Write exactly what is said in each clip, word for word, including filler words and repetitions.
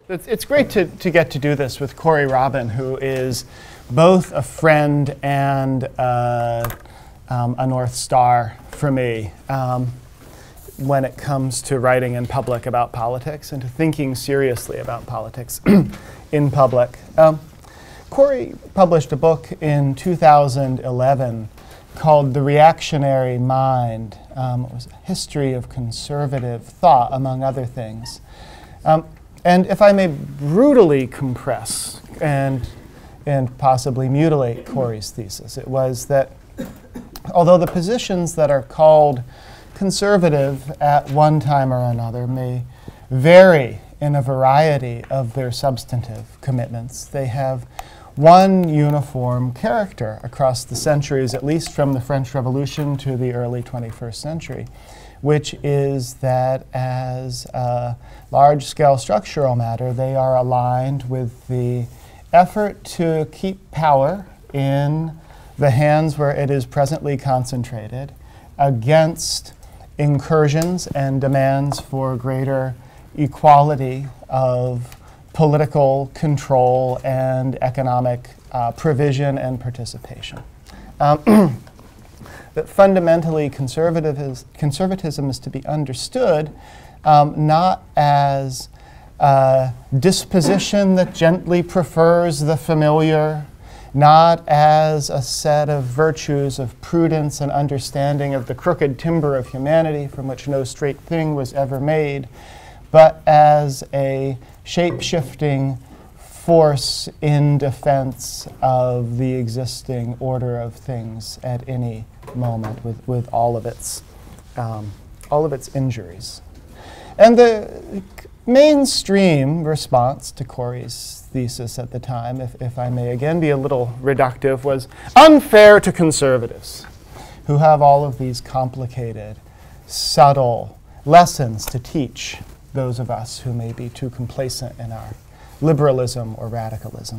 It's, it's great to, to get to do this with Corey Robin, who is both a friend and uh, um, a North Star for me um, when it comes to writing in public about politics and to thinking seriously about politics in public. Um, Corey published a book in two thousand eleven called The Reactionary Mind. Um, it was a history of conservative thought, among other things. Um, and if I may brutally compress and, and possibly mutilate Corey's thesis, it was that although the positions that are called conservative at one time or another may vary in a variety of their substantive commitments, they have one uniform character across the centuries, at least from the French Revolution to the early twenty-first century, which is that as a large-scale structural matter, they are aligned with the effort to keep power in the hands where it is presently concentrated against incursions and demands for greater equality of political control and economic uh, provision and participation. Um, that fundamentally conservative is, conservatism is to be understood um, not as a disposition that gently prefers the familiar, not as a set of virtues of prudence and understanding of the crooked timber of humanity from which no straight thing was ever made, but as a shape-shifting force in defense of the existing order of things at any moment with, with all of its um, all of its injuries. And the mainstream response to Corey's thesis at the time, if, if I may again be a little reductive, was unfair to conservatives who have all of these complicated, subtle lessons to teach those of us who may be too complacent in our liberalism or radicalism.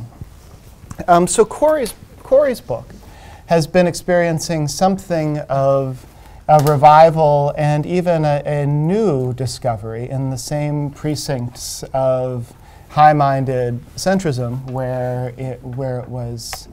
Um, so Corey's, Corey's book has been experiencing something of a revival and even a, a new discovery in the same precincts of high-minded centrism where it, where it was,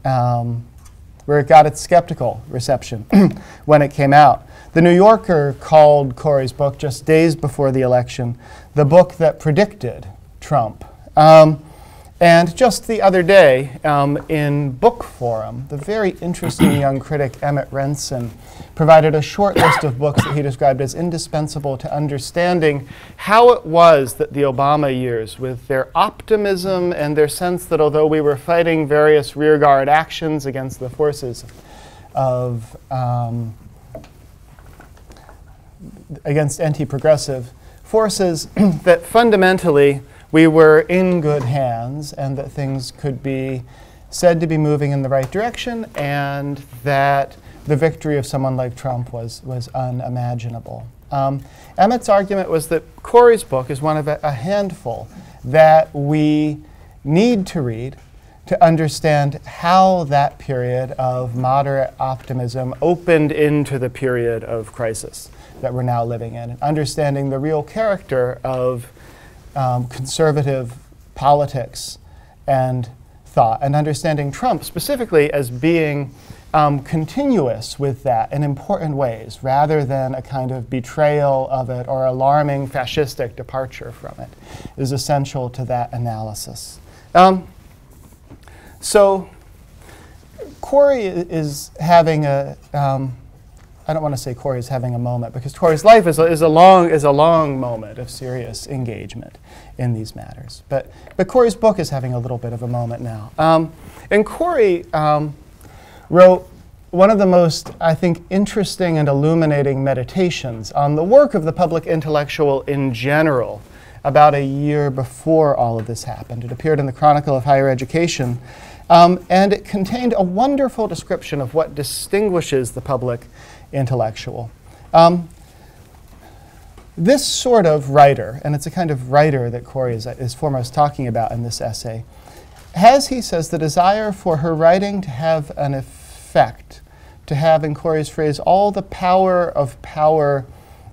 um, where it got its skeptical reception when it came out. The New Yorker called Corey's book, just days before the election, the book that predicted Trump. Um, and just the other day, um, in Book Forum, the very interesting young critic Emmett Renson provided a short list of books that he described as indispensable to understanding how it was that the Obama years, with their optimism and their sense that although we were fighting various rearguard actions against the forces of um, against anti-progressive forces, that fundamentally we were in good hands and that things could be said to be moving in the right direction and that the victory of someone like Trump was, was unimaginable. Um, Emmett's argument was that Corey's book is one of a, a handful that we need to read to understand how that period of moderate optimism opened into the period of crisis that we're now living in, and understanding the real character of um, conservative politics and thought, and understanding Trump specifically as being um, continuous with that in important ways, rather than a kind of betrayal of it or alarming fascistic departure from it, is essential to that analysis. Um, so Corey is having a, um, I don't want to say Corey is having a moment, because Corey's life is a, is a long is a long moment of serious engagement in these matters. But but Corey's book is having a little bit of a moment now. Um, and Corey um, wrote one of the most, I think, interesting and illuminating meditations on the work of the public intellectual in general about a year before all of this happened. It appeared in the Chronicle of Higher Education, um, and it contained a wonderful description of what distinguishes the public intellectual. Um, this sort of writer, and it's a kind of writer that Corey is, is foremost talking about in this essay, has, he says, the desire for her writing to have an effect, to have, in Corey's phrase, all the power of power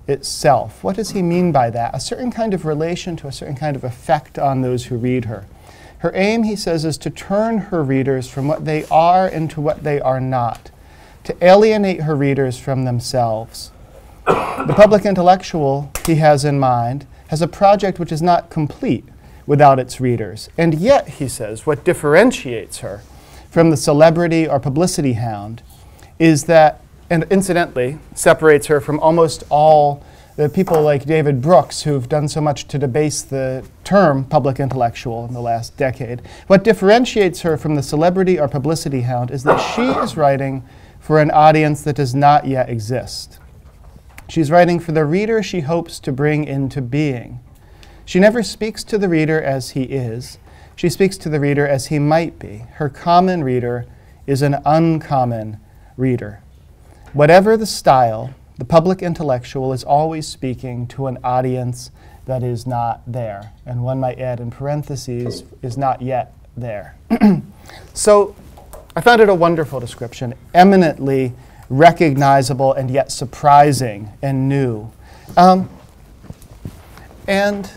itself. What does he mean by that? A certain kind of relation to a certain kind of effect on those who read her. Her aim, he says, is to turn her readers from what they are into what they are not, to alienate her readers from themselves. The public intellectual he has in mind has a project which is not complete without its readers. And yet, he says, what differentiates her from the celebrity or publicity hound is that, and incidentally, separates her from almost all the people like David Brooks who've done so much to debase the term public intellectual in the last decade. What differentiates her from the celebrity or publicity hound is that she is writing for an audience that does not yet exist. She's writing for the reader she hopes to bring into being. She never speaks to the reader as he is. She speaks to the reader as he might be. Her common reader is an uncommon reader. Whatever the style, the public intellectual is always speaking to an audience that is not there. And one might add in parentheses, is not yet there. So I found it a wonderful description, eminently recognizable and yet surprising and new. Um, and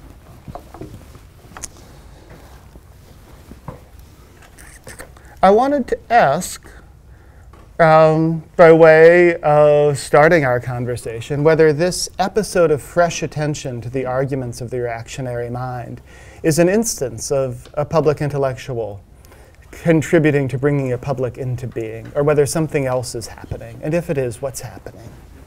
I wanted to ask, Um, by way of starting our conversation, whether this episode of fresh attention to the arguments of the reactionary mind is an instance of a public intellectual contributing to bringing a public into being, or whether something else is happening. And if it is, what's happening?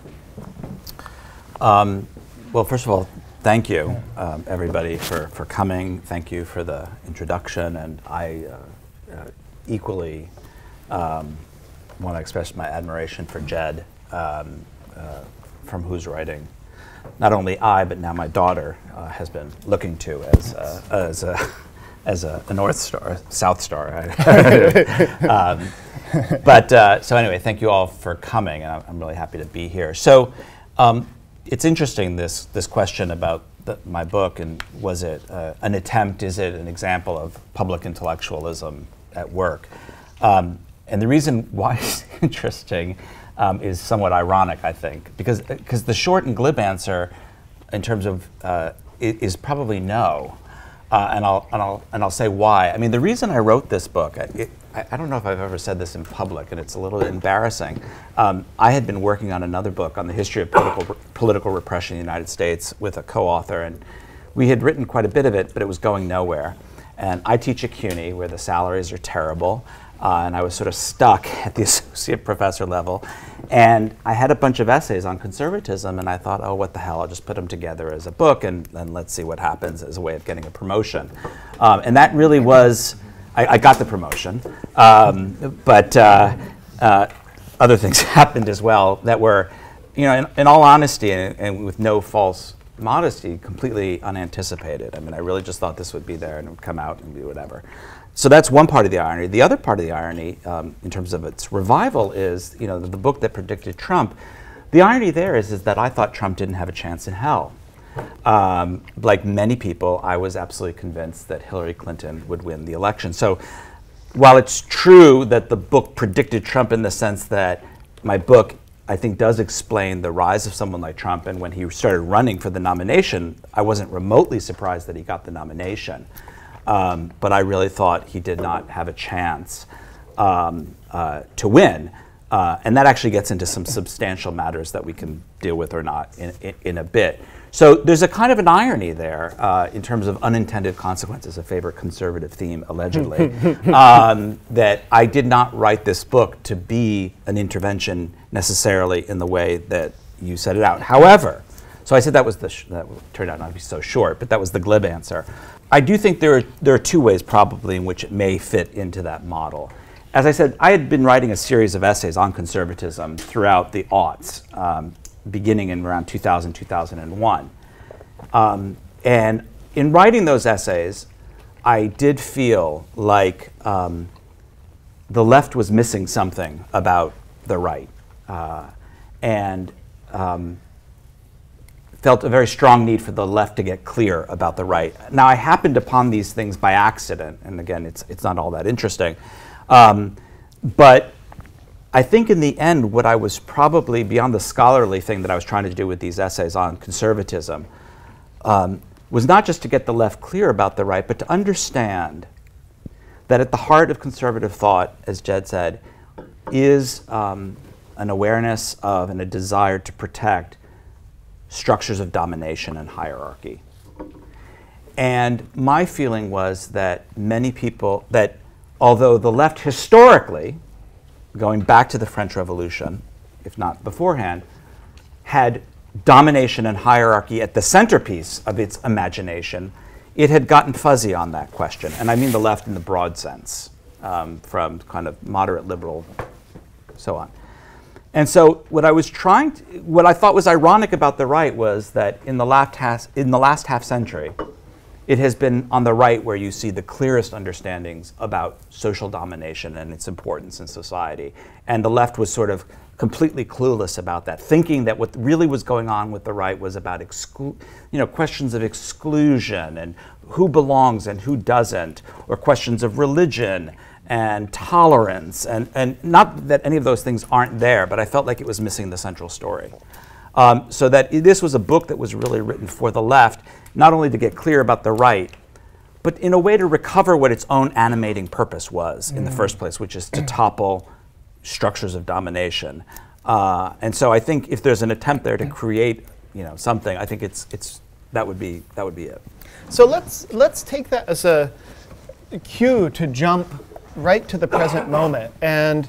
Um, well, first of all, thank you, um, everybody, for, for coming. Thank you for the introduction. And I uh, uh, equally um, want to express my admiration for Jed, um, uh, from whose writing not only I, but now my daughter uh, has been looking to as, uh, as, a, as a, a North Star, South Star. um, but uh, so anyway, thank you all for coming, and I'm, I'm really happy to be here. So um, it's interesting, this, this question about the, my book, and was it uh, an attempt, is it an example of public intellectualism at work? Um, And the reason why it's interesting um, is somewhat ironic, I think, because because the short and glib answer, in terms of, uh, is, is probably no, uh, and I'll and I'll and I'll say why. I mean, the reason I wrote this book, it, I, I don't know if I've ever said this in public, and it's a little embarrassing. Um, I had been working on another book on the history of political political repression in the United States with a co-author, and we had written quite a bit of it, but it was going nowhere. And I teach at CUNY, where the salaries are terrible. Uh, and I was sort of stuck at the associate professor level. And I had a bunch of essays on conservatism, and I thought, oh, what the hell, I'll just put them together as a book, and, and let's see what happens as a way of getting a promotion. Um, and that really was, I, I got the promotion, um, but uh, uh, other things happened as well that were, you know, in, in all honesty, and, and with no false modesty, completely unanticipated. I mean, I really just thought this would be there and it would come out and be whatever. So that's one part of the irony. The other part of the irony, um, in terms of its revival, is, you know, the, the book that predicted Trump. The irony there is, is that I thought Trump didn't have a chance in hell. Um, like many people, I was absolutely convinced that Hillary Clinton would win the election. So while it's true that the book predicted Trump in the sense that my book, I think, does explain the rise of someone like Trump, and when he started running for the nomination, I wasn't remotely surprised that he got the nomination. Um, but I really thought he did not have a chance um, uh, to win. Uh, and that actually gets into some substantial matters that we can deal with or not in, in, in a bit. So there's a kind of an irony there uh, in terms of unintended consequences, a favorite conservative theme, allegedly, um, that I did not write this book to be an intervention necessarily in the way that you set it out. However, so I said that was the, sh that turned out not to be so short, but that was the glib answer. I do think there are, there are two ways probably in which it may fit into that model. As I said, I had been writing a series of essays on conservatism throughout the aughts, um, beginning in around two thousand, two thousand one. Um, and in writing those essays, I did feel like um, the left was missing something about the right. Uh, and um, felt a very strong need for the left to get clear about the right. Now, I happened upon these things by accident, and again, it's, it's not all that interesting. Um, but I think in the end, what I was probably, beyond the scholarly thing that I was trying to do with these essays on conservatism, um, was not just to get the left clear about the right, but to understand that at the heart of conservative thought, as Jed said, is um, an awareness of and a desire to protect structures of domination and hierarchy. And my feeling was that many people, that although the left historically, going back to the French Revolution, if not beforehand, had domination and hierarchy at the centerpiece of its imagination, it had gotten fuzzy on that question. And I mean the left in the broad sense, um, from kind of moderate liberal, so on. And so what I was trying to, what I thought was ironic about the right was that in the last half, in the last half century, it has been on the right where you see the clearest understandings about social domination and its importance in society. And the left was sort of completely clueless about that, thinking that what really was going on with the right was about exclu you know, questions of exclusion and who belongs and who doesn't, or questions of religion and tolerance. And, and not that any of those things aren't there, but I felt like it was missing the central story. Um, so that this was a book that was really written for the left, not only to get clear about the right, but in a way to recover what its own animating purpose was mm. in the first place, which is to topple structures of domination. Uh, and so I think if there's an attempt there to create, you know, something, I think it's it's that would be that would be it. So let's let's take that as a cue to jump right to the present moment and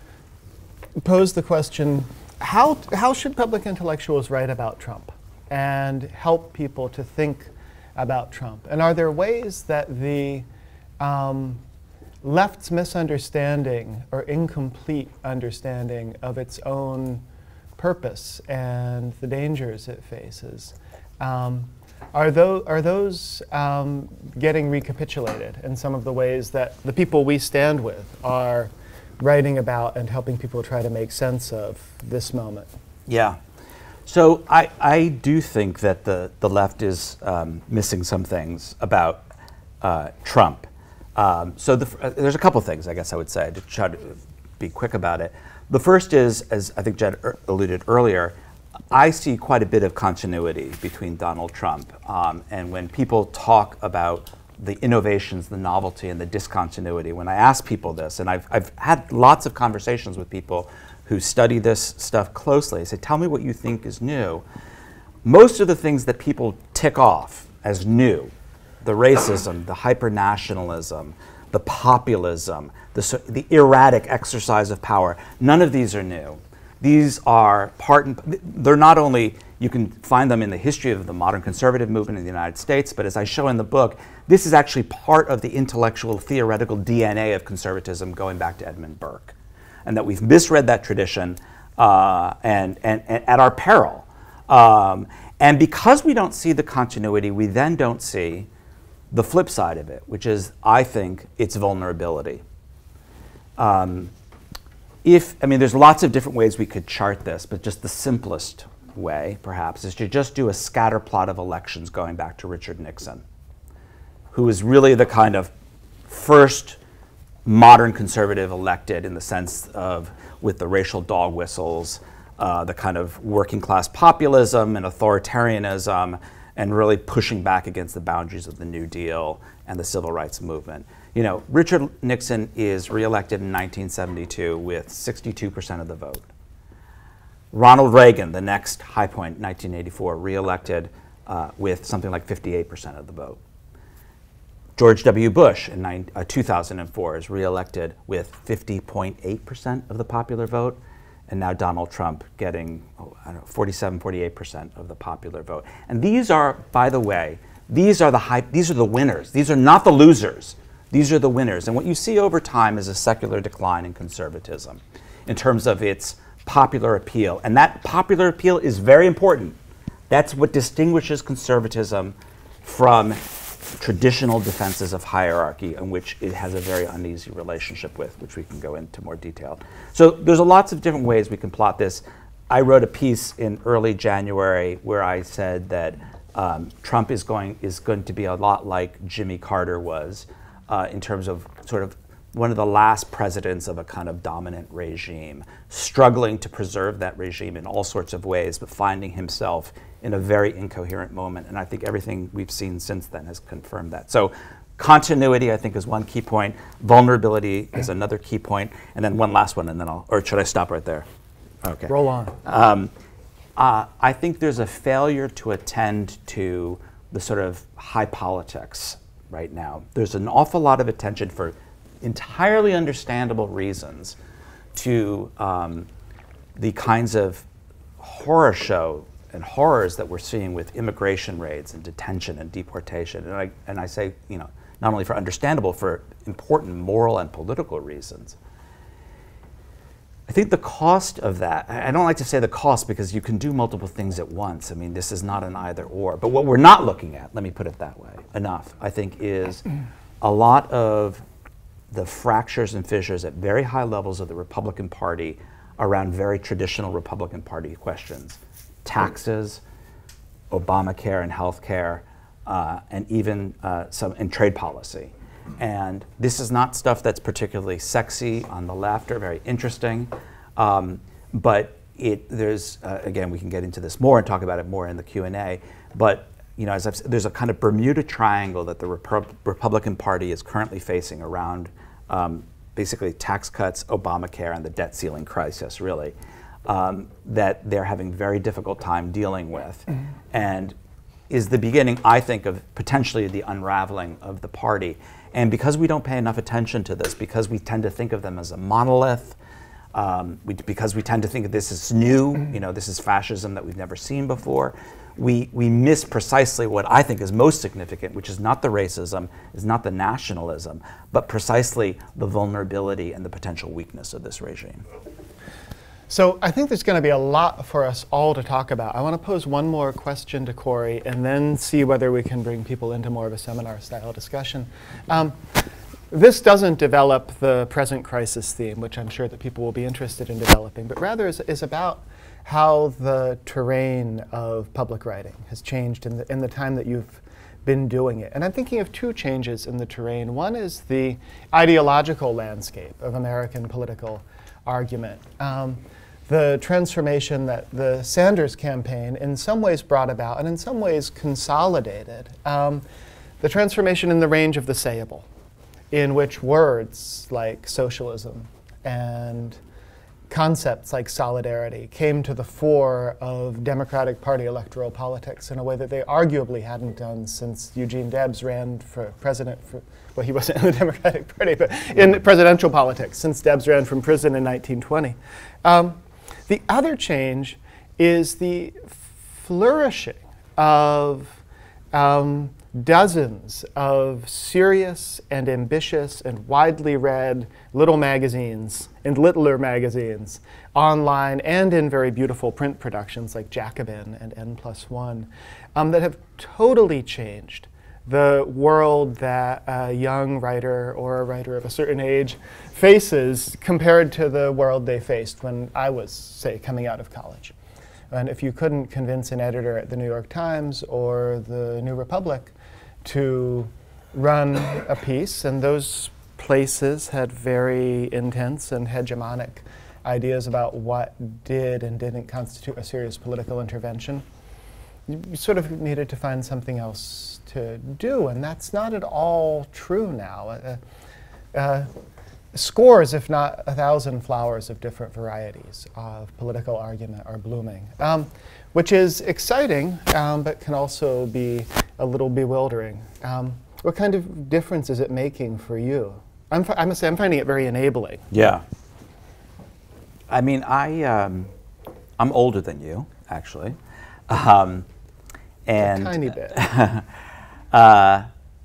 pose the question: How how should public intellectuals write about Trump and help people to think about Trump? And are there ways that the um, left's misunderstanding or incomplete understanding of its own purpose and the dangers it faces, um, are those, are those um, getting recapitulated in some of the ways that the people we stand with are writing about and helping people try to make sense of this moment? Yeah. So I, I do think that the, the left is um, missing some things about uh, Trump. Um, so the, uh, there's a couple things, I guess I would say, to try to be quick about it. The first is, as I think Jed er alluded earlier, I see quite a bit of continuity between Donald Trump. Um, and when people talk about the innovations, the novelty, and the discontinuity, when I ask people this, and I've, I've had lots of conversations with people who study this stuff closely, I say, tell me what you think is new. Most of the things that people tick off as new, the racism, the hyper-nationalism, the populism, the, the erratic exercise of power, none of these are new. These are part and, they're not only, you can find them in the history of the modern conservative movement in the United States, but as I show in the book, this is actually part of the intellectual, theoretical D N A of conservatism going back to Edmund Burke. And that we've misread that tradition uh, and, and, and at our peril. Um, and because we don't see the continuity, we then don't see the flip side of it, which is, I think, its vulnerability. Um, if, I mean, there's lots of different ways we could chart this, but just the simplest way, perhaps, is to just do a scatter plot of elections going back to Richard Nixon, who is really the kind of first modern conservative elected in the sense of, with the racial dog whistles, uh, the kind of working class populism and authoritarianism, and really pushing back against the boundaries of the New Deal and the civil rights movement. You know, Richard Nixon is reelected in nineteen seventy-two with sixty-two percent of the vote. Ronald Reagan, the next high point, nineteen eighty-four, reelected uh, with something like fifty-eight percent of the vote. George W. Bush in nine, uh, two thousand four is reelected with fifty point eight percent of the popular vote. And now Donald Trump getting, oh, I don't know, forty-seven, forty-eight percent of the popular vote. And these are, by the way, these are the high, these are the winners. These are not the losers. These are the winners. And what you see over time is a secular decline in conservatism in terms of its popular appeal. And that popular appeal is very important. That's what distinguishes conservatism from traditional defenses of hierarchy, in which it has a very uneasy relationship with, which we can go into more detail. So there's a lots of different ways we can plot this. I wrote a piece in early January where I said that um, Trump is going, is going to be a lot like Jimmy Carter was uh, in terms of sort of one of the last presidents of a kind of dominant regime, struggling to preserve that regime in all sorts of ways, but finding himself in a very incoherent moment. And I think everything we've seen since then has confirmed that. So continuity, I think, is one key point. Vulnerability is another key point. And then one last one, and then I'll, or should I stop right there? Okay. Roll on. Um, uh, I think there's a failure to attend to the sort of high politics right now. There's an awful lot of attention for entirely understandable reasons to um, the kinds of horror show and horrors that we're seeing with immigration raids and detention and deportation. And I, and I say, you know, not only for understandable, for important moral and political reasons. I think the cost of that, I don't like to say the cost because you can do multiple things at once. I mean, this is not an either or. But what we're not looking at, let me put it that way, enough, I think, is a lot of the fractures and fissures at very high levels of the Republican Party around very traditional Republican Party questions. Taxes, Obamacare and health care, uh, and even uh, some in trade policy. And this is not stuff that's particularly sexy on the left or very interesting, um, but it, there's, uh, again, we can get into this more and talk about it more in the Q and A, but you know, as I've said, there's a kind of Bermuda Triangle that the Repu- Republican Party is currently facing around um, basically tax cuts, Obamacare, and the debt ceiling crisis, really, um, that they're having very difficult time dealing with. Mm-hmm. And is the beginning, I think, of potentially the unraveling of the party. And because we don't pay enough attention to this, because we tend to think of them as a monolith, um, we, because we tend to think of this as new, you know, this is fascism that we've never seen before, we, we miss precisely what I think is most significant, which is not the racism, is not the nationalism, but precisely the vulnerability and the potential weakness of this regime. So I think there's going to be a lot for us all to talk about. I want to pose one more question to Corey and then see whether we can bring people into more of a seminar-style discussion. Um, this doesn't develop the present crisis theme, which I'm sure that people will be interested in developing, but rather is, is about how the terrain of public writing has changed in the, in the time that you've been doing it. And I'm thinking of two changes in the terrain. One is the ideological landscape of American political argument. Um, the transformation that the Sanders campaign in some ways brought about and in some ways consolidated. Um, the transformation in the range of the sayable, in which words like socialism and concepts like solidarity came to the fore of Democratic Party electoral politics in a way that they arguably hadn't done since Eugene Debs ran for president for, well, he wasn't in the Democratic Party, but in presidential politics, since Debs ran from prison in nineteen twenty. Um, the other change is the flourishing of um, dozens of serious and ambitious and widely read little magazines and littler magazines online and in very beautiful print productions like Jacobin and N plus one um, that have totally changed the world that a young writer or a writer of a certain age faces compared to the world they faced when I was, say, coming out of college. And if you couldn't convince an editor at the New York Times or the New Republic to run a piece, and those places had very intense and hegemonic ideas about what did and didn't constitute a serious political intervention, you sort of needed to find something else to do, and that's not at all true now. Uh, uh, scores, if not a thousand flowers of different varieties of political argument are blooming, um, which is exciting, um, but can also be a little bewildering. Um, what kind of difference is it making for you? I'm I must say, I'm finding it very enabling. Yeah. I mean, I, um, I'm older than you, actually. Um, and a tiny bit. uh,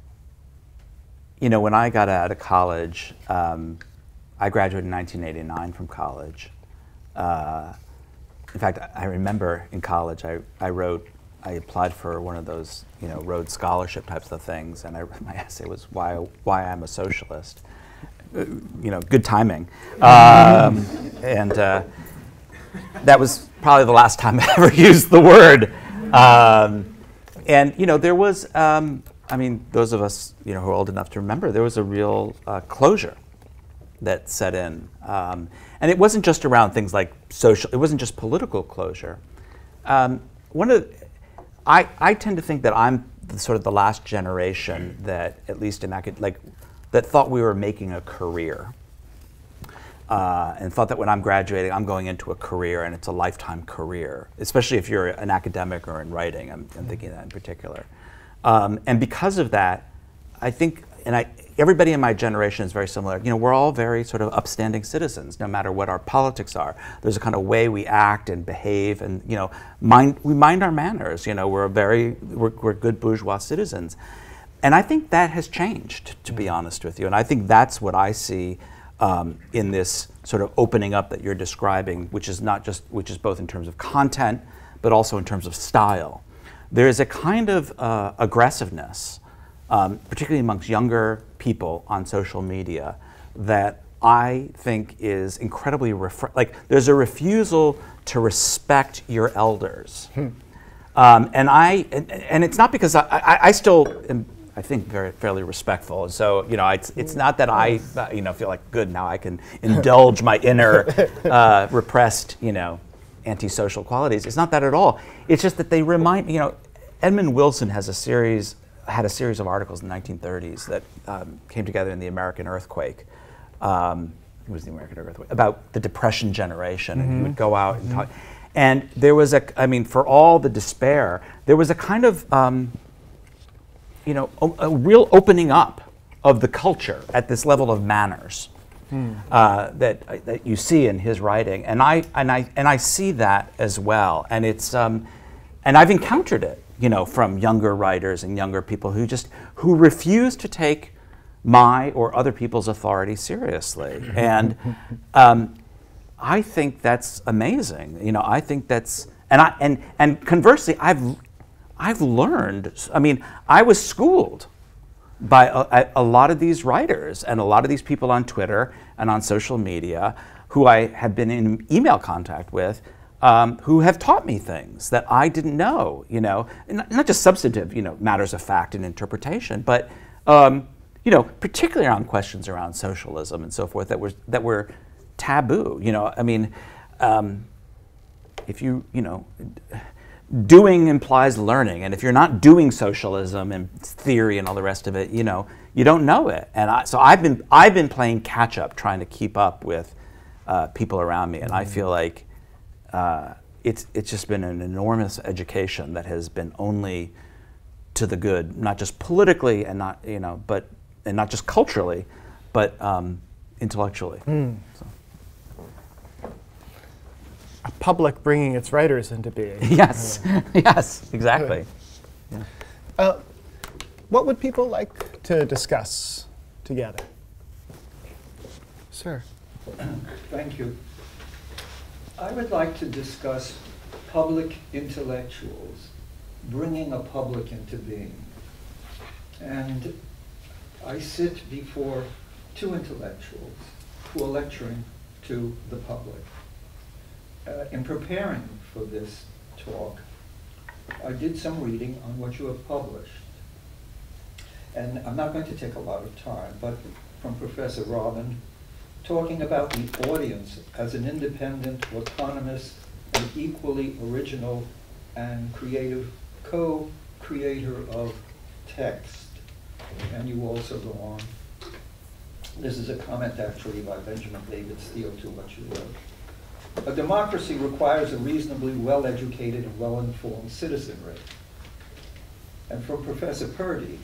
you know, when I got out of college, um, I graduated in nineteen eighty-nine from college. Uh, in fact, I remember in college, I, I wrote, I applied for one of those, you know, Rhodes Scholarship types of things, and I, my essay was why, why I'm a socialist. Uh, you know, good timing. Um, and uh, that was probably the last time I ever used the word. Um, and, you know, there was, um, I mean, those of us, you know, who are old enough to remember, there was a real uh, closure that set in. Um, and it wasn't just around things like social, it wasn't just political closure. Um, one of the, I, I tend to think that I'm the, sort of the last generation that, at least in acad- like, that thought we were making a career. Uh, and thought that when I'm graduating, I'm going into a career and it's a lifetime career, especially if you're an academic or in writing. I'm, I'm thinking that in particular. Um, and because of that, I think, and I, everybody in my generation is very similar. You know, we're all very sort of upstanding citizens, no matter what our politics are. There's a kind of way we act and behave, and you know, mind, we mind our manners. You know, we're a very, we're, we're good bourgeois citizens, and I think that has changed, to be honest with you. And I think that's what I see um, in this sort of opening up that you're describing, which is not just, which is both in terms of content, but also in terms of style. There is a kind of uh, aggressiveness, um, particularly amongst younger people on social media, that I think is incredibly, refre- like there's a refusal to respect your elders. Hmm. Um, and I, and, and it's not because I, I, I still am, I think, very fairly respectful. So, you know, it's, it's not that I, uh, you know, feel like, good, now I can indulge my inner uh, repressed, you know, antisocial qualities. It's not that at all. It's just that they remind, you know, Edmund Wilson has a series, had a series of articles in the nineteen thirties that um, came together in the American earthquake. Um, it was the American earthquake, about the Depression generation, mm-hmm. and he would go out and mm-hmm. talk. And there was a, I mean, for all the despair, there was a kind of, um, you know, a, a real opening up of the culture at this level of manners. Hmm. Uh, that that you see in his writing, and I and I and I see that as well, and it's um, and I've encountered it, you know, from younger writers and younger people who just who refuse to take my or other people's authority seriously, and um, I think that's amazing. You know, I think that's and I and and conversely, I've I've learned. I mean, I was schooled by a, a lot of these writers and a lot of these people on Twitter and on social media who I have been in email contact with, um, who have taught me things that I didn't know, you know, not, not just substantive, you know, matters of fact and interpretation, but, um, you know, particularly around questions around socialism and so forth that were, that were taboo, you know, I mean, um, if you, you know, doing implies learning, and if you're not doing socialism and theory and all the rest of it, you know, you don't know it. And I, so I've been I've been playing catch up, trying to keep up with uh, people around me, and I feel like uh, it's it's just been an enormous education that has been only to the good, not just politically and not you know, but and not just culturally, but um, intellectually. Mm. So. A public bringing its writers into being. Yes, uh, yes, exactly. Yeah. Uh, what would people like to discuss together? Sir. Thank you. I would like to discuss public intellectuals, bringing a public into being. And I sit before two intellectuals who are lecturing to the public. Uh, in preparing for this talk, I did some reading on what you have published. And I'm not going to take a lot of time, but from Professor Robin, talking about the audience as an independent, autonomous, and equally original and creative co-creator of text. And you also go on. This is a comment actually by Benjamin David Steele to what you wrote. A democracy requires a reasonably well-educated and well-informed citizenry. And from Professor Purdy,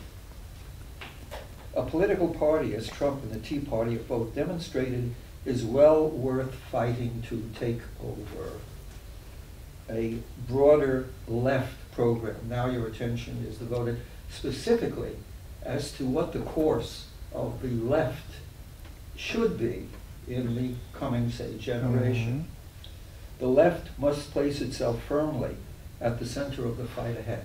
a political party as Trump and the Tea Party have both demonstrated is well worth fighting to take over. A broader left program. Now your attention is devoted specifically as to what the course of the left should be in the coming, say, generation. Mm-hmm. The left must place itself firmly at the center of the fight ahead.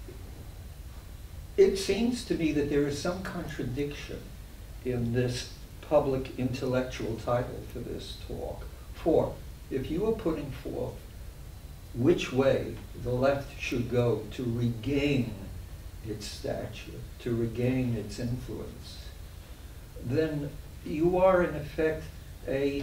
It seems to me that there is some contradiction in this public intellectual title for this talk. For if you are putting forth which way the left should go to regain its stature, to regain its influence, then you are in effect a,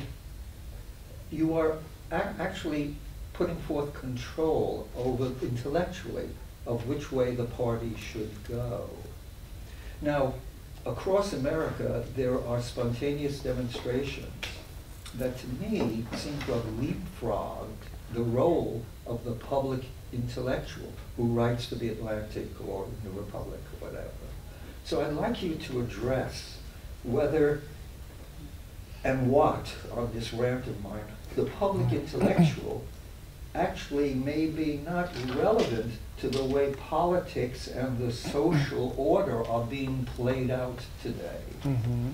you are ac actually putting forth control over intellectually of which way the party should go. Now, across America, there are spontaneous demonstrations that to me seem to have leapfrogged the role of the public intellectual who writes for the Atlantic or the Republic or whatever. So I'd like you to address whether and what, on this rant of mine, the public intellectual actually may be not relevant to the way politics and the social order are being played out today. Mm-hmm.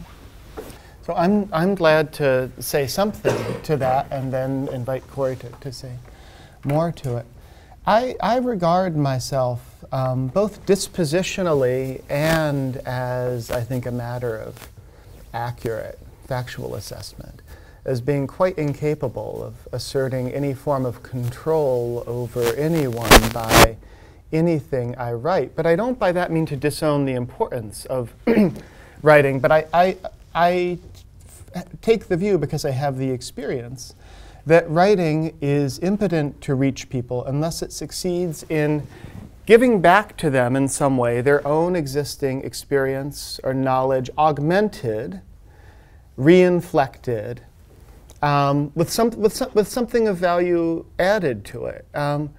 So I'm, I'm glad to say something to that and then invite Corey to, to say more to it. I, I regard myself um, both dispositionally and as, I think, a matter of accurate factual assessment, as being quite incapable of asserting any form of control over anyone by anything I write. But I don't by that mean to disown the importance of writing, but I, I, I take the view, because I have the experience, that writing is impotent to reach people unless it succeeds in giving back to them in some way their own existing experience or knowledge, augmented, reinflected, um, with, some, with, some, with something of value added to it. Um,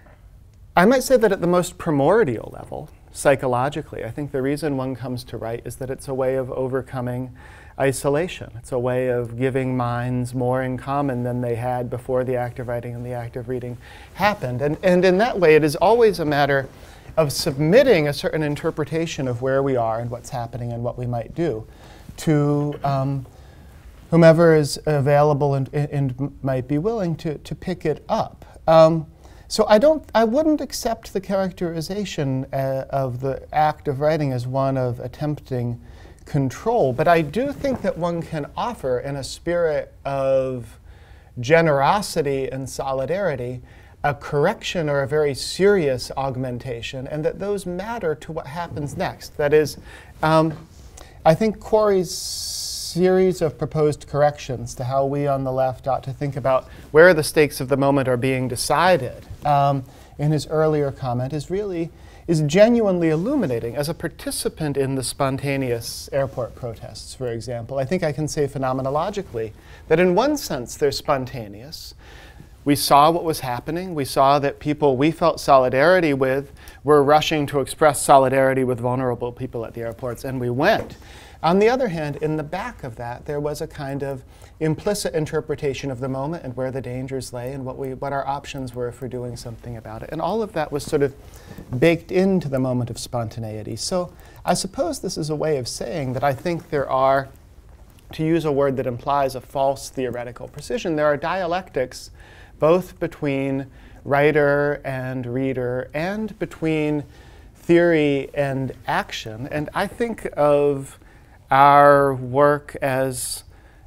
I might say that at the most primordial level, psychologically, I think the reason one comes to write is that it's a way of overcoming isolation. It's a way of giving minds more in common than they had before the act of writing and the act of reading happened. And, and in that way, it is always a matter of submitting a certain interpretation of where we are and what's happening and what we might do to um, whomever is available and, and might be willing to, to pick it up. Um, so I don't, I wouldn't accept the characterization uh, of the act of writing as one of attempting control, but I do think that one can offer, in a spirit of generosity and solidarity, a correction or a very serious augmentation, and that those matter to what happens next. That is, um, I think Corey's series of proposed corrections to how we on the left ought to think about where the stakes of the moment are being decided um, in his earlier comment is really is genuinely illuminating. As a participant in the spontaneous airport protests, for example, I think I can say phenomenologically that in one sense they're spontaneous. We saw what was happening. We saw that people we felt solidarity with were rushing to express solidarity with vulnerable people at the airports, and we went. On the other hand, in the back of that, there was a kind of implicit interpretation of the moment and where the dangers lay and what, we, what our options were for doing something about it. And all of that was sort of baked into the moment of spontaneity. So I suppose this is a way of saying that I think there are, to use a word that implies a false theoretical precision, there are dialectics both between writer and reader and between theory and action. And I think of our work as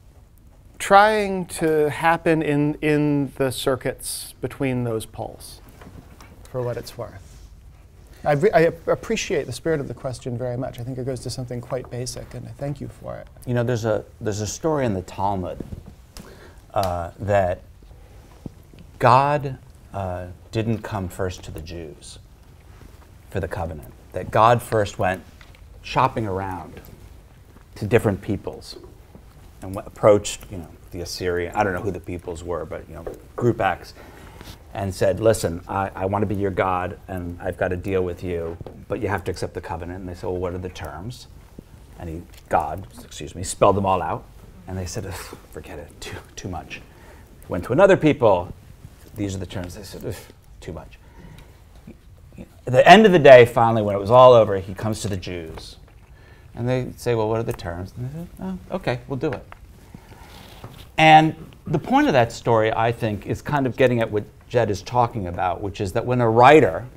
trying to happen in, in the circuits between those poles, for what it's worth. I, I appreciate the spirit of the question very much. I think it goes to something quite basic, and I thank you for it. You know, there's a, there's a story in the Talmud uh, that God uh, didn't come first to the Jews for the covenant, that God first went shopping around to different peoples and approached, you know, the Assyrian, I don't know who the peoples were, but, you know, group X, and said, listen, I, I want to be your God, and I've got to deal with you, but you have to accept the covenant. And they said, well, what are the terms? And he, God, excuse me, spelled them all out. And they said, forget it, too, too much. Went to another people, these are the terms. They said, too much. At the end of the day, finally, when it was all over, he comes to the Jews. And they say, well, what are the terms? And they say, oh, okay, we'll do it. And the point of that story, I think, is kind of getting at what Jed is talking about, which is that when a writer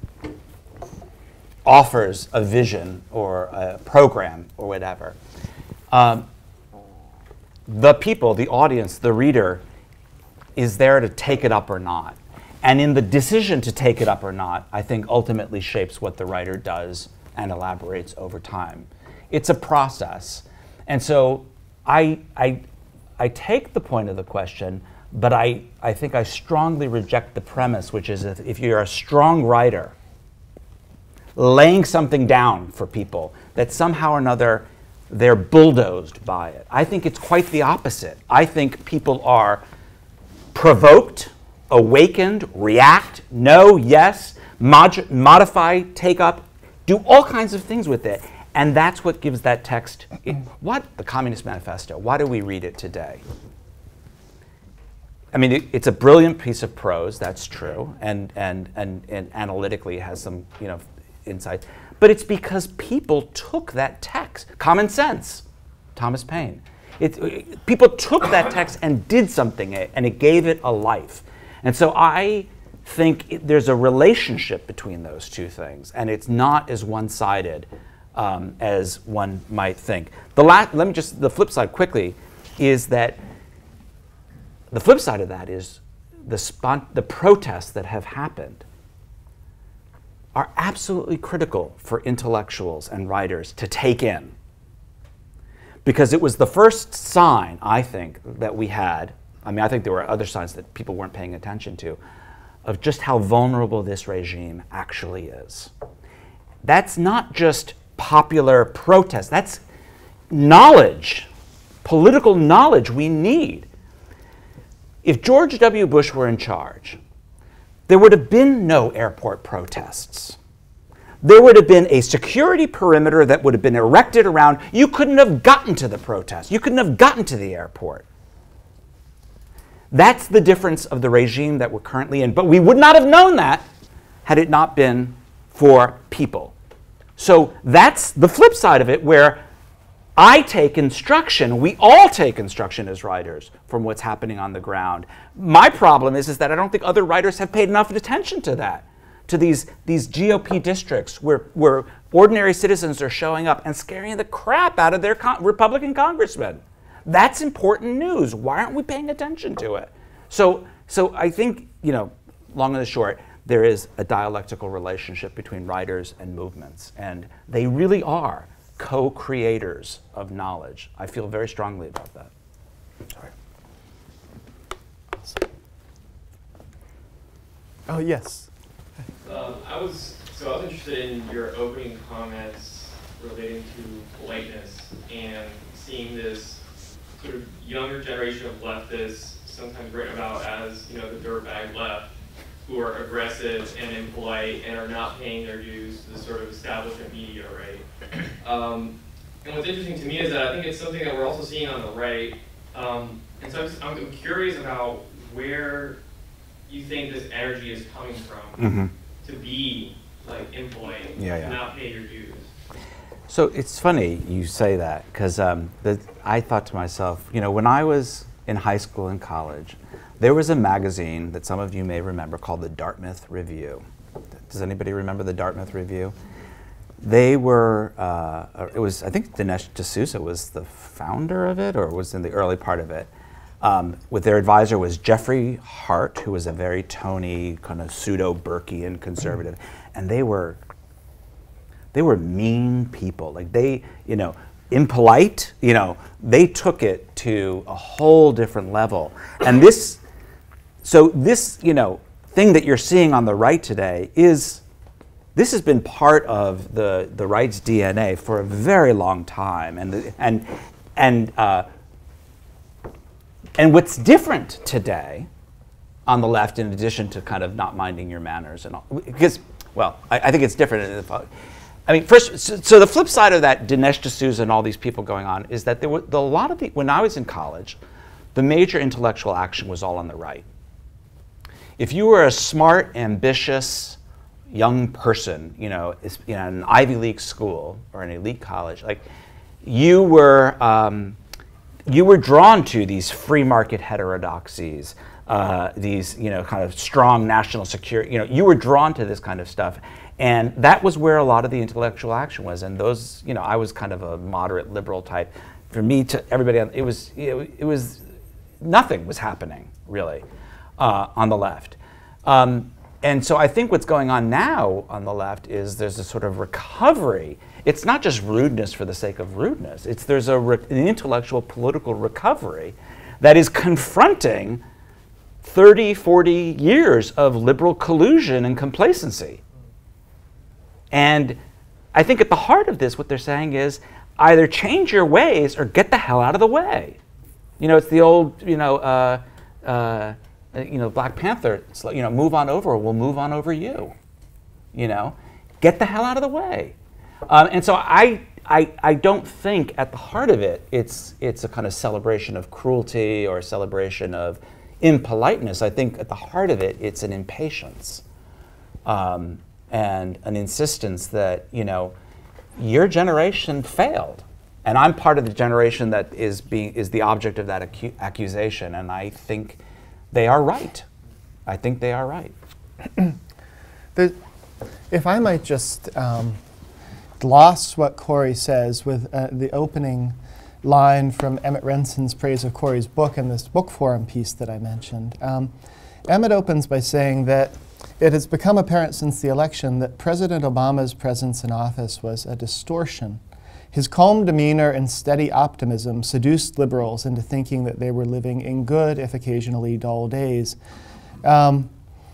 offers a vision or a program or whatever, um, the people, the audience, the reader, is there to take it up or not. And in the decision to take it up or not, I think ultimately shapes what the writer does and elaborates over time. It's a process. And so I, I, I take the point of the question, but I, I think I strongly reject the premise, which is if, if you're a strong writer, laying something down for people, that somehow or another they're bulldozed by it. I think it's quite the opposite. I think people are provoked, awakened, react, no, yes, mod modify, take up, do all kinds of things with it. And that's what gives that text, it, what? The Communist Manifesto. Why do we read it today? I mean, it, it's a brilliant piece of prose, that's true, and, and, and, and analytically has some, you know, insight. But it's because people took that text. Common Sense, Thomas Paine. It, it, people took that text and did something, and it gave it a life. And so I think it, there's a relationship between those two things, and it's not as one-sided um, as one might think. The la let me just, the flip side quickly is that, the flip side of that is the, spont the protests that have happened are absolutely critical for intellectuals and writers to take in. Because it was the first sign, I think, that we had, I mean, I think there were other signs that people weren't paying attention to, of just how vulnerable this regime actually is. That's not just popular protest, that's knowledge, political knowledge we need. If George W. Bush were in charge, there would have been no airport protests. There would have been a security perimeter that would have been erected around. You couldn't have gotten to the protest. You couldn't have gotten to the airport. That's the difference of the regime that we're currently in. But we would not have known that had it not been for people. So that's the flip side of it, where I take instruction, we all take instruction as writers from what's happening on the ground. My problem is, is that I don't think other writers have paid enough attention to that, to these, these G O P districts where, where ordinary citizens are showing up and scaring the crap out of their con Republican congressmen. That's important news. Why aren't we paying attention to it? So, so I think, you know, long and the short, there is a dialectical relationship between writers and movements, and they really are co-creators of knowledge. I feel very strongly about that. Sorry. Oh, yes. Um, I was, so I was interested in your opening comments relating to politeness and seeing this sort of younger generation of leftists, sometimes written about as, you know, the dirtbag left, who are aggressive and impolite and are not paying their dues to the sort of establishment media, right? Um, and what's interesting to me is that I think it's something that we're also seeing on the right. Um, and so I'm, just, I'm curious about where you think this energy is coming from Mm-hmm. to be like impolite, Yeah, to yeah. not pay your dues. So it's funny you say that, because um, I thought to myself, you know, when I was in high school and college, there was a magazine that some of you may remember called the Dartmouth Review. Does anybody remember the Dartmouth Review? They were, uh, it was, I think Dinesh D'Souza was the founder of it, or was in the early part of it. Um, with their advisor was Jeffrey Hart, who was a very Tony, kind of pseudo-Burkean conservative. And they were, they were mean people. Like they, you know, impolite, you know, they took it to a whole different level. And this, so this, you know, thing that you're seeing on the right today is, this has been part of the, the right's D N A for a very long time. And, the, and, and, uh, and what's different today on the left, in addition to kind of not minding your manners and all, because, well, I, I think it's different. I mean, first, so, so the flip side of that, Dinesh D'Souza and all these people going on, is that there were the, a lot of the, when I was in college, the major intellectual action was all on the right. If you were a smart, ambitious, young person, you know, in an Ivy League school or an elite college, like you were, um, you were drawn to these free market heterodoxies, uh, these, you know, kind of strong national security. You know, you were drawn to this kind of stuff, and that was where a lot of the intellectual action was. And those, you know, I was kind of a moderate liberal type. For me, to everybody, it was, you know, it was nothing was happening really uh, on the left. Um, and so I think what's going on now on the left is there's a sort of recovery. It's not just rudeness for the sake of rudeness. It's there's a re- an intellectual political recovery that is confronting thirty, forty years of liberal collusion and complacency. And I think at the heart of this, what they're saying is either change your ways or get the hell out of the way. You know, it's the old, you know, uh, uh, you know, Black Panther, it's like, you know, move on over, or we'll move on over you. You know, get the hell out of the way. Um, and so I, I, I don't think at the heart of it, it's, it's a kind of celebration of cruelty or a celebration of impoliteness. I think at the heart of it, it's an impatience um, and an insistence that, you know, your generation failed. And I'm part of the generation that is being is the object of that acu- accusation. And I think they are right. I think they are right. There's, if I might just um, gloss what Corey says with uh, the opening line from Emmett Renson's praise of Corey's book in this book forum piece that I mentioned. Um, Emmett opens by saying that it has become apparent since the election that President Obama's presence in office was a distortion. His calm demeanor and steady optimism seduced liberals into thinking that they were living in good, if occasionally dull, days. Um,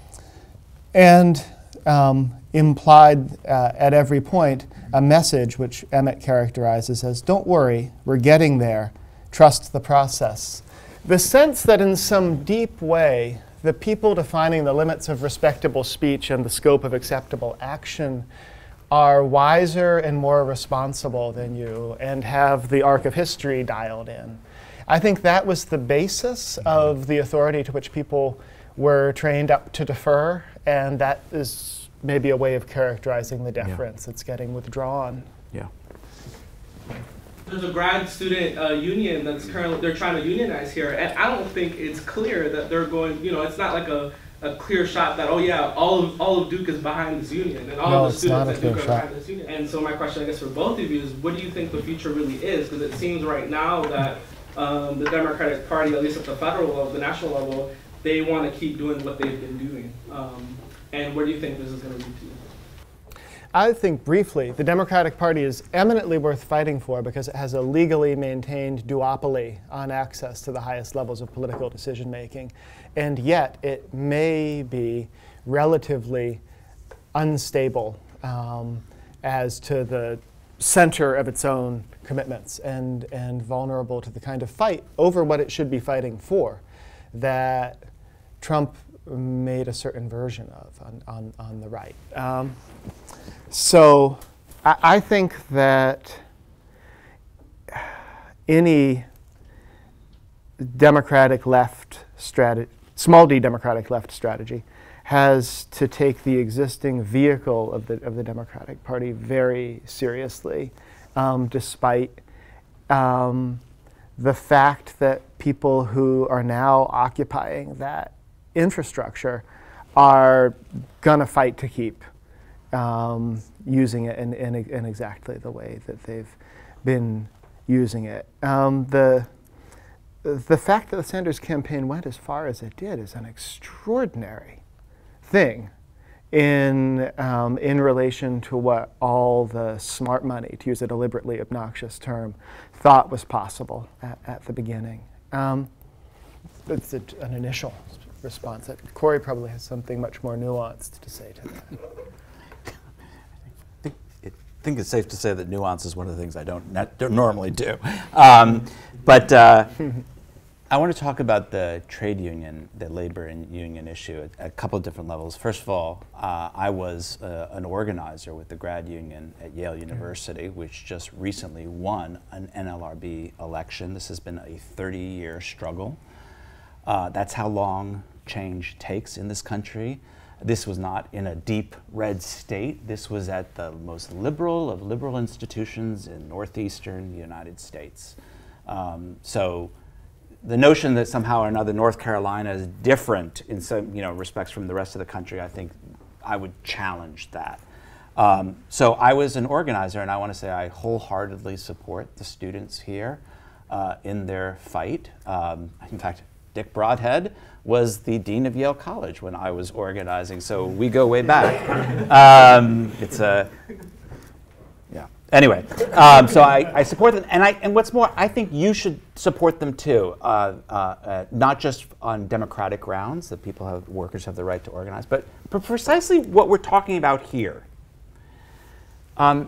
and um, implied uh, at every point a message which Emmett characterizes as, don't worry, we're getting there, trust the process. The sense that in some deep way, the people defining the limits of respectable speech and the scope of acceptable action are wiser and more responsible than you and have the arc of history dialed in. I think that was the basis of the authority to which people were trained up to defer, and that is maybe a way of characterizing the deference that's getting withdrawn. Yeah. There's a grad student uh, union that's currently, they're trying to unionize here, and I don't think it's clear that they're going, you know, it's not like a, a clear shot that, oh yeah, all of all of Duke is behind this union, and all No, of the it's not students a at Duke clear are shot. behind this union. And so my question, I guess, for both of you is, what do you think the future really is? Because it seems right now that um, the Democratic Party, at least at the federal level, the national level, they want to keep doing what they've been doing. Um, and where do you think this is going to lead to? I think briefly, the Democratic Party is eminently worth fighting for because it has a legally maintained duopoly on access to the highest levels of political decision making. And yet it may be relatively unstable um, as to the center of its own commitments and, and vulnerable to the kind of fight over what it should be fighting for that Trump made a certain version of on, on, on the right. Um, so I, I think that any Democratic left strategy, small d Democratic left strategy, has to take the existing vehicle of the of the Democratic Party very seriously, um, despite um, the fact that people who are now occupying that infrastructure are gonna fight to keep um, using it in, in, in exactly the way that they've been using it. Um, the the fact that the Sanders campaign went as far as it did is an extraordinary thing in um, in relation to what all the smart money, to use a deliberately obnoxious term, thought was possible at, at the beginning. Um, it's a, an initial response. Corey probably has something much more nuanced to say to that. I think, I think it's safe to say that nuance is one of the things I don't, not, don't normally do. Um, but uh, I want to talk about the trade union, the labor and union issue at, at a couple of different levels. First of all, uh, I was uh, an organizer with the grad union at Yale University, which just recently won an N L R B election. This has been a thirty-year struggle. Uh, that's how long change takes in this country. This was not in a deep red state. This was at the most liberal of liberal institutions in northeastern United States. Um, so the notion that somehow or another North Carolina is different in some you know, respects from the rest of the country, I think I would challenge that. Um, so I was an organizer, and I want to say I wholeheartedly support the students here uh, in their fight. Um, in fact, Dick Broadhead was the dean of Yale College when I was organizing, so we go way back. Um, it's a, yeah. Anyway, um, so I, I support them, and I and what's more, I think you should support them too. Uh, uh, uh, not just on democratic grounds that people have, workers have the right to organize, but for precisely what we're talking about here. Um,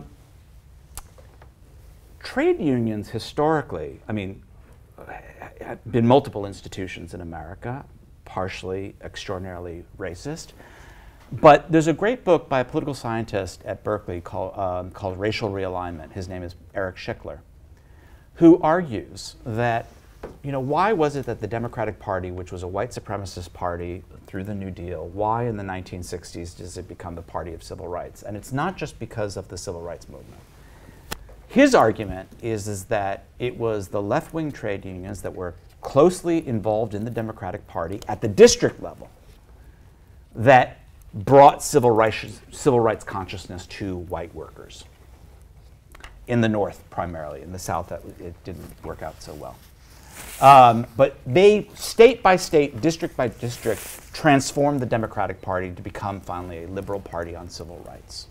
trade unions historically, I mean, have been multiple institutions in America, partially extraordinarily racist. But there's a great book by a political scientist at Berkeley called, um, called Racial Realignment. His name is Eric Schickler, who argues that, you know, why was it that the Democratic Party, which was a white supremacist party through the New Deal, why in the nineteen sixties does it become the party of civil rights? And it's not just because of the civil rights movement. His argument is, is that it was the left-wing trade unions that were closely involved in the Democratic Party at the district level that brought civil rights, civil rights consciousness to white workers. In the North, primarily. In the South, that, it didn't work out so well. Um, but they, state by state, district by district, transformed the Democratic Party to become finally a liberal party on civil rights.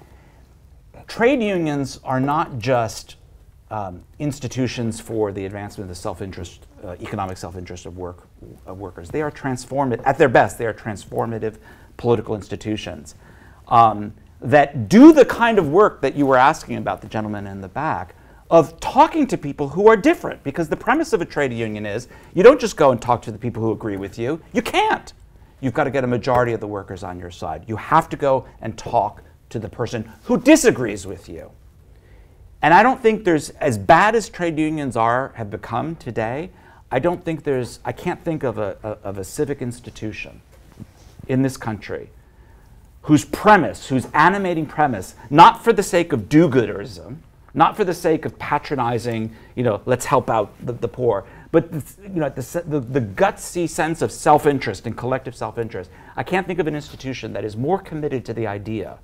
Trade unions are not just um, institutions for the advancement of the self-interest, uh, economic self-interest of, work, of workers. They are transformative, at their best, they are transformative political institutions um, that do the kind of work that you were asking about, the gentleman in the back, of talking to people who are different. Because the premise of a trade union is you don't just go and talk to the people who agree with you. You can't. You've got to get a majority of the workers on your side. You have to go and talk to the person who disagrees with you. And I don't think there's, as bad as trade unions are, have become today, I don't think there's, I can't think of a, a, of a civic institution in this country whose premise, whose animating premise, not for the sake of do-gooderism, not for the sake of patronizing, you know, let's help out the, the poor, but you know, the, the, the gutsy sense of self-interest and collective self-interest. I can't think of an institution that is more committed to the idea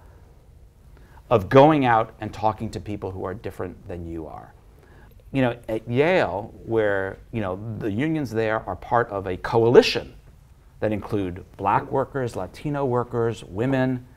of going out and talking to people who are different than you are. You know, at Yale, where, you know, the unions there are part of a coalition that include black workers, Latino workers, women,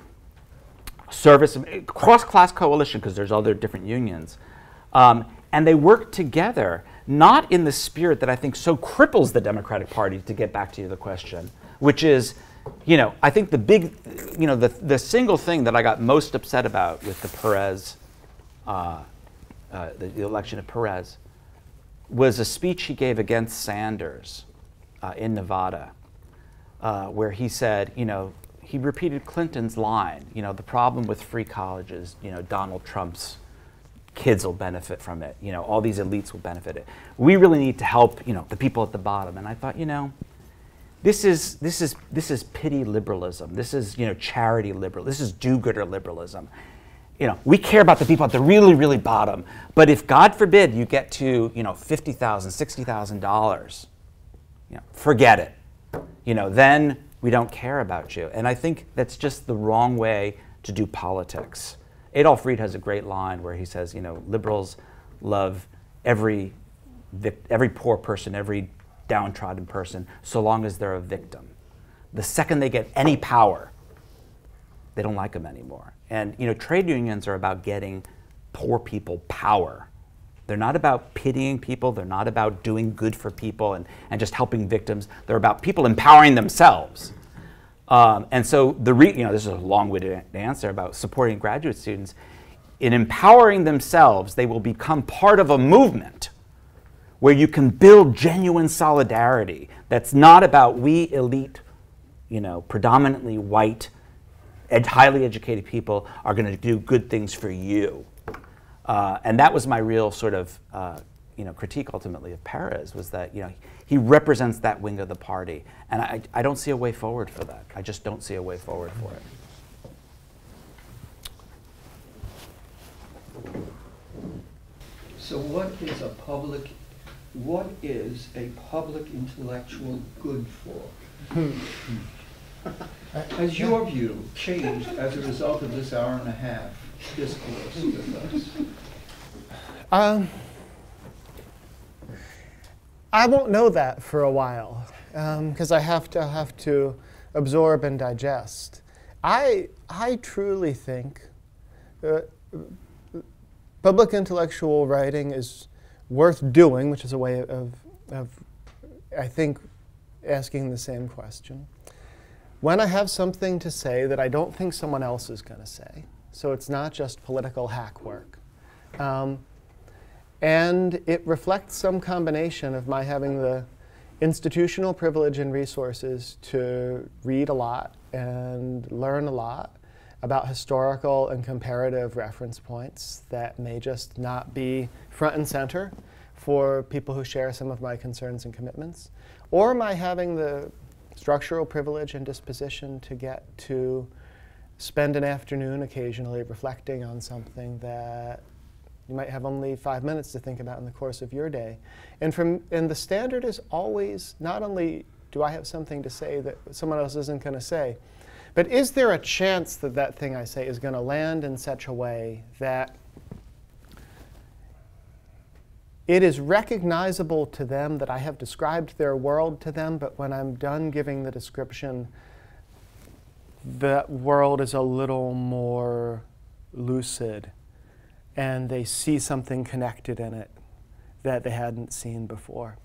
service, cross-class coalition, because there's other different unions. Um, and they work together, not in the spirit that I think so cripples the Democratic Party, to get back to the question, which is, you know, I think the big, you know, the, the single thing that I got most upset about with the Perez, uh, uh, the, the election of Perez, was a speech he gave against Sanders uh, in Nevada, uh, where he said, you know, he repeated Clinton's line, you know, the problem with free colleges, you know, Donald Trump's kids will benefit from it, you know, all these elites will benefit it. We really need to help, you know, the people at the bottom. And I thought, you know, This is, this, is, this is pity liberalism. This is, you know, charity liberalism. This is do-gooder liberalism. You know, we care about the people at the really, really bottom. But if, God forbid, you get to, you know, fifty thousand dollars, sixty thousand dollars, you know, forget it. You know, then we don't care about you. And I think that's just the wrong way to do politics. Adolph Reed has a great line where he says, you know, liberals love every, every poor person, every downtrodden person, so long as they're a victim. The second they get any power, they don't like them anymore. And you know, trade unions are about getting poor people power. They're not about pitying people. They're not about doing good for people and, and just helping victims. They're about people empowering themselves. Um, and so the re you know, this is a long-winded answer about supporting graduate students. In empowering themselves, they will become part of a movement where you can build genuine solidarity that's not about we elite, you know, predominantly white, ed highly educated people are going to do good things for you. Uh, and that was my real sort of, uh, you know, critique ultimately of Perez, was that, you know, he represents that wing of the party. And I, I don't see a way forward for that. I just don't see a way forward for it. So what is a public What is a public intellectual good for? Has your view changed as a result of this hour and a half discourse with us? Um, I won't know that for a while. because um, I have to have to absorb and digest. I I truly think uh, public intellectual writing is worth doing, which is a way of, of, I think, asking the same question. When I have something to say that I don't think someone else is going to say, so it's not just political hack work. Um, and it reflects some combination of my having the institutional privilege and resources to read a lot and learn a lot about historical and comparative reference points that may just not be front and center for people who share some of my concerns and commitments, or my having the structural privilege and disposition to get to spend an afternoon occasionally reflecting on something that you might have only five minutes to think about in the course of your day. And, from, and the standard is always, not only do I have something to say that someone else isn't going to say, but is there a chance that that thing I say is going to land in such a way that it is recognizable to them that I have described their world to them, but when I'm done giving the description, that world is a little more lucid, and they see something connected in it that they hadn't seen before.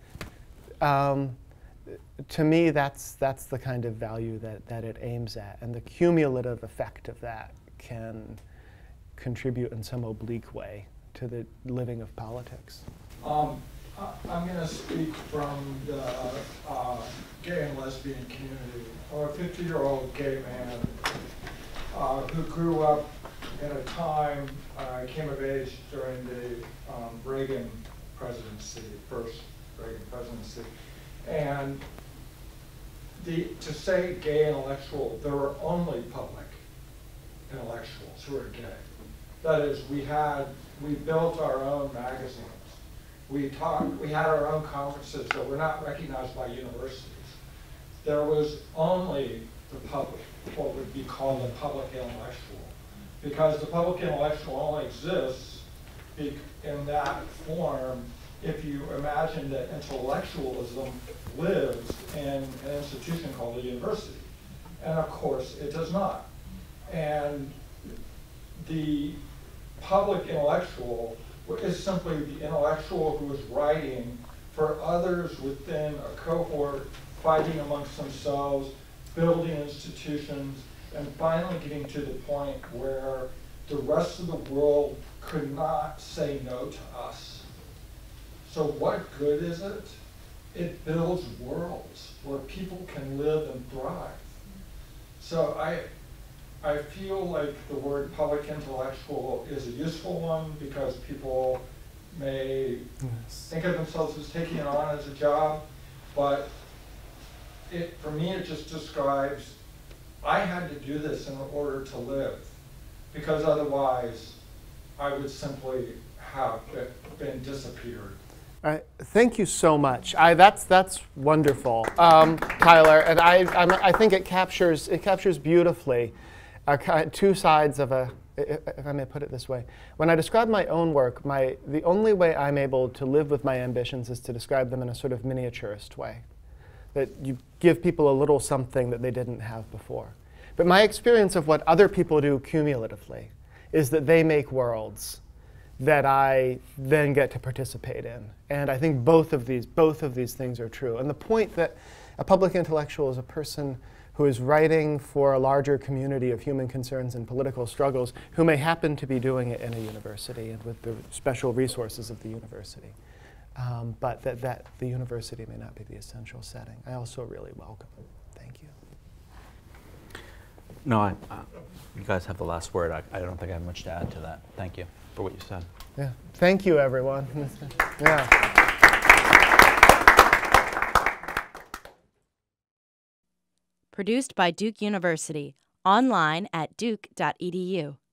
Um, to me, that's, that's the kind of value that, that it aims at, and the cumulative effect of that can contribute in some oblique way to the living of politics. Um, I, I'm going to speak from the uh, gay and lesbian community. I'm a fifty-year-old gay man uh, who grew up in a time, I uh, came of age during the um, Reagan presidency, first Reagan presidency. And the, to say gay intellectual, there were only public intellectuals who were gay. That is, we had, we built our own magazines. We talked, we had our own conferences that were not recognized by universities. There was only the public, what would be called a public intellectual. Because the public intellectual only exists in that form if you imagine that intellectualism lives in an institution called a university. And of course, it does not. And the public intellectual is simply the intellectual who is writing for others within a cohort, fighting amongst themselves, building institutions, and finally getting to the point where the rest of the world could not say no to us. So what good is it? It builds worlds where people can live and thrive. So I, I feel like the word public intellectual is a useful one because people may yes. think of themselves as taking it on as a job, but it, for me it just describes, I had to do this in order to live, because otherwise I would simply have been disappeared. All right, thank you so much. I, that's that's wonderful, um, Tyler, and I I'm, I think it captures it captures beautifully uh, two sides of a, if I may put it this way. When I describe my own work, my the only way I'm able to live with my ambitions is to describe them in a sort of miniaturist way, that you give people a little something that they didn't have before. But my experience of what other people do cumulatively is that they make worlds that I then get to participate in. And I think both of these, both of these things are true. And the point that a public intellectual is a person who is writing for a larger community of human concerns and political struggles who may happen to be doing it in a university and with the special resources of the university. Um, but that, that the university may not be the essential setting. I also really welcome it. Thank you. No, I, uh, you guys have the last word. I, I don't think I have much to add to that. Thank you for what you said. Yeah. Thank you, everyone. Yeah. Produced by Duke University, online at duke dot e d u.